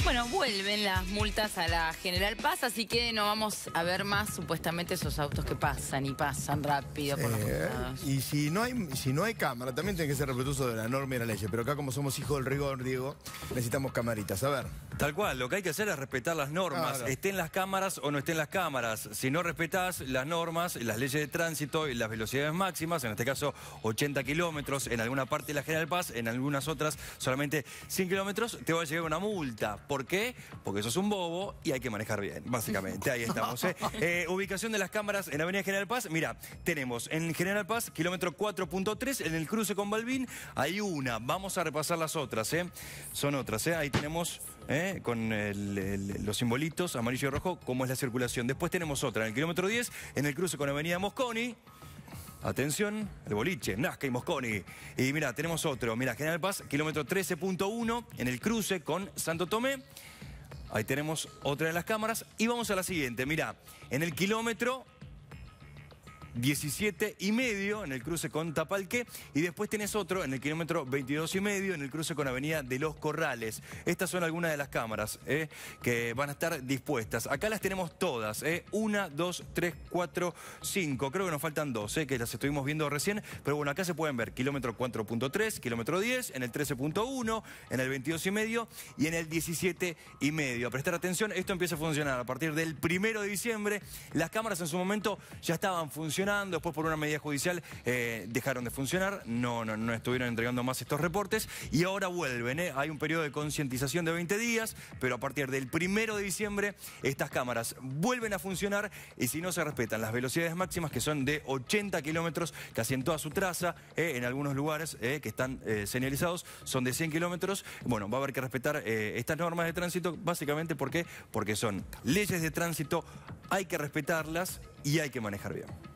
Bueno, vuelven las multas a la General Paz, así que no vamos a ver más supuestamente esos autos que pasan y pasan rápido por los costados. Y si no hay cámara, también tiene que ser respetuoso de la norma y la ley. Pero acá, como somos hijos del rigor, Diego, necesitamos camaritas. A ver. Tal cual, lo que hay que hacer es respetar las normas, Claro. estén las cámaras o no estén las cámaras. Si no respetás las normas, las leyes de tránsito y las velocidades máximas, en este caso 80 kilómetros en alguna parte de la General Paz, en algunas otras solamente 100 kilómetros, te va a llegar una multa. ¿Por qué? Porque sos un bobo y hay que manejar bien, básicamente. Ahí estamos. Ubicación de las cámaras en Avenida General Paz. Mira, tenemos en General Paz, kilómetro 4.3, en el cruce con Balbín, hay una. Vamos a repasar las otras, Son otras, Ahí tenemos... con los simbolitos amarillo y rojo, cómo es la circulación. Después tenemos otra en el kilómetro 10, en el cruce con Avenida Mosconi. Atención, el boliche, Nazca y Mosconi. Y mira, tenemos otro, mira, General Paz, kilómetro 13.1, en el cruce con Santo Tomé. Ahí tenemos otra de las cámaras. Y vamos a la siguiente, mira, en el kilómetro 17,5 en el cruce con Tapalqué, y después tenés otro en el kilómetro 22,5 en el cruce con Avenida de los Corrales. Estas son algunas de las cámaras que van a estar dispuestas. Acá las tenemos todas, 1, 2, 3, 4, 5. Creo que nos faltan 2, que las estuvimos viendo recién, pero bueno, acá se pueden ver kilómetro 4.3, kilómetro 10, en el 13.1, en el 22,5 y en el 17,5. A prestar atención, esto empieza a funcionar a partir del 1 de diciembre. Las cámaras en su momento ya estaban funcionando. Después, por una medida judicial, dejaron de funcionar, no estuvieron entregando más estos reportes y ahora vuelven. Hay un periodo de concientización de 20 días, pero a partir del 1 de diciembre estas cámaras vuelven a funcionar, y si no se respetan las velocidades máximas, que son de 80 kilómetros, casi en toda su traza, en algunos lugares que están señalizados son de 100 kilómetros, bueno, va a haber que respetar estas normas de tránsito, básicamente porque son leyes de tránsito, hay que respetarlas y hay que manejar bien.